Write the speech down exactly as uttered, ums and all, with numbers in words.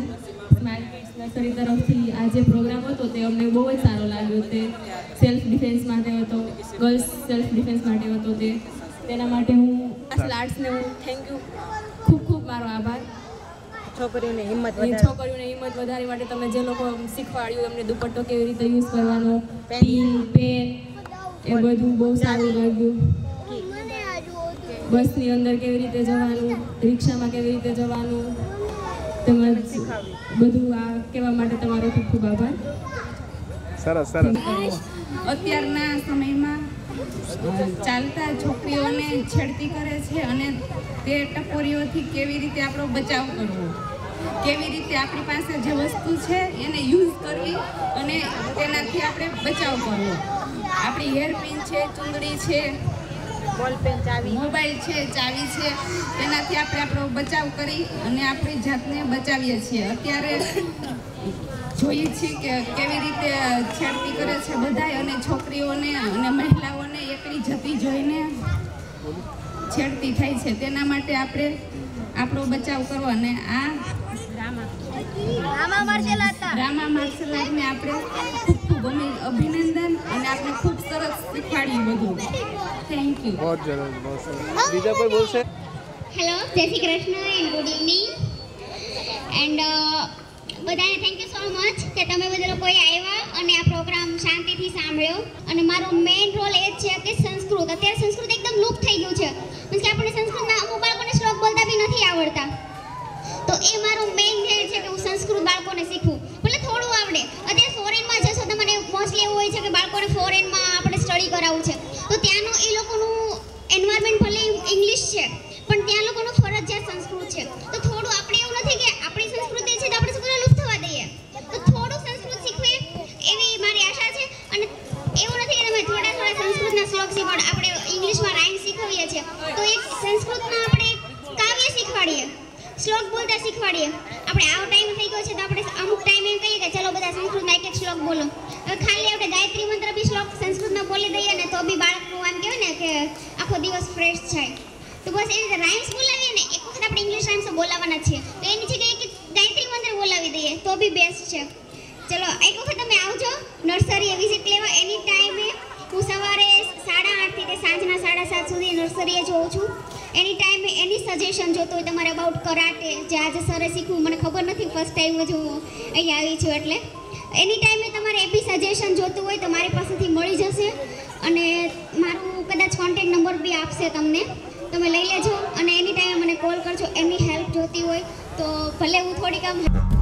છું. Smart kids nursery તરફથી આ જે પ્રોગ્રામ હતો તે અમને બહુ જ સારો લાગ્યો. તે સેલ્ફ ડિફેન્સ માટે હતો, ગર્લ્સ સેલ્ફ ડિફેન્સ માટે હતો. તે તેના માટે હું આર્ટ્સને હું થેન્ક યુ, ખૂબ ખૂબ મારો આભાર. છોકરીઓને હિંમત છોકરીઓને હિંમત વધારવા માટે તમે જે લોકો શીખવાડ્યું, એમને દુપટ્ટો કેવી રીતે યુઝ કરવાનો, પિન પેન એ બધું બહુ સારું લાગ્યું. બસની અંદર કેવી રીતે જવાનું, રિક્ષામાં કેવી રીતે જવાનું, તેમજ બધું આ કહેવા માટે તમારો ખૂબ ખૂબ આભાર. સરસ સરસ. અત્યારના સમયમાં ચાલતા છોકરીઓને છેડતી કરે છે અને તે ટપોરીઓથી કેવી રીતે આપણો બચાવ કરવો, કેવી રીતે આપણી પાસે જે વસ્તુ છે એને યુઝ કરવી અને તેનાથી આપણે બચાવ કરવો. આપણી હેરપિન છે, ચૂંદડી છે, બોલપેન, ચાવી, મોબાઈલ છે, ચાવી છે, તેનાથી આપણે આપણો બચાવ કરી અને આપણી જાતને બચાવીએ છીએ. અત્યારે જોઈએ છીએ કે કેવી રીતે છેડતી કરે છે બધાય, અને છોકરીઓને અને મહિલાઓને એકલી જતી જોઈને છેડતી થાય છે. તેના માટે આપણે આપણો બચાવ કરવો. અને આ રામા માર્શલ આર્ટને આપણે ખૂબ ખૂબ અભિનંદન, અને આપણે ખૂબ સરસ શીખવાડ્યું બધું. Thank you. बहुत जरूर, बहुत सरस. બીજા કોઈ બોલશે? હેલો, જય Shri Krishna and good evening. And બધાને થેન્ક યુ સો મચ કે તમે બધા લોકોએ આવ્યા અને આ પ્રોગ્રામ શાંતિથી સાંભળ્યો. અને મારો મેઇન રોલ એ જ છે કે સંસ્કૃત, અત્યારે સંસ્કૃત એકદમ લુપ્ત થઈ ગયું છે. મીન્સ કે આપણને સંસ્કૃતના અમુક બાળકોને શ્લોક બોલતા બી નથી આવડતા. તો એ મારો મેઇન ધ્યેય છે કે હું સંસ્કૃત બાળકોને શીખવું. ભલે થોડું આવડે. અત્યારે ફોરેનમાં જશો તો મને મોસ્ટલી એવું હોય છે કે બાળકોને ફોરેનમાં આપણે સ્ટડી કરાવવું છે, તો ત્યાંનું એ લોકોનું એન્વાયરમેન્ટ ભલે ઇંગ્લિશ છે, પણ ત્યાં લોકોનું ફરજિયાત સંસ્કૃત છે. તો થોડું આપણે એવું નથી કે આપણી સંસ્કૃતિ છે તો આપણે શું લુપ્ત થવા દઈએ. તો થોડું સંસ્કૃત શીખવે એવી મારી આશા છે. અને એવું નથી કે તમે થોડા થોડા સંસ્કૃતના શ્લોક શીખવાડો. આપણે ઇંગ્લિશમાં રાઇમ શીખવીએ છીએ, તો એક સંસ્કૃતમાં આપણે કાવ્ય શીખવાડીએ, શ્લોક બોલતા શીખવાડીએ. આપણે આવો ટાઈમ થઈ ગયો છે તો આપણે અમુક ટાઈમ એમ કહીએ કે ચલો બધા સંસ્કૃતના એક એક શ્લોક બોલો. હવે ખાલી આપણે ગાયત્રી મંત્ર બી શ્લોક સંસ્કૃતમાં બોલી દઈએ ને તો બી બાળકનું આમ કહેવાય ને કે આખો દિવસ ફ્રેશ થાય. તો બસ એ રીતે રાઇમ્સ બોલાવીએ ને, એક વખત આપણે ઇંગ્લિશ રાઇમ્સ બોલાવવાના છીએ, તો એની જગ્યાએ એક ગાયત્રી મંત્ર બોલાવી દઈએ તો બી બેસ્ટ છે. ચલો એક વખત તમે આવજો નર્સરીએ વિઝિટ લેવા. એની ટાઈમે હું સવારે સાડા આઠથી તે સાંજના સાડા સાત સુધી નર્સરીએ જોઉં છું. એની ટાઈમે એની સજેશન જોતું હોય તમારે અબાઉટ કરાટે, જે આજે સરે શીખવું, મને ખબર નથી, ફર્સ્ટ ટાઈમ જ હું અહીંયા આવી છું, એટલે એની ટાઈમે તમારે એ બી સજેશન જોતું હોય તો મારી પાસેથી મળી જશે. અને મારું કદાચ કોન્ટેક્ટ નંબર બી આપશે તમને, તમે લઈ લેજો. અને એની ટાઈમે મને કોલ કરજો. એની હેલ્પ જોતી હોય તો ભલે હું થોડીક આમ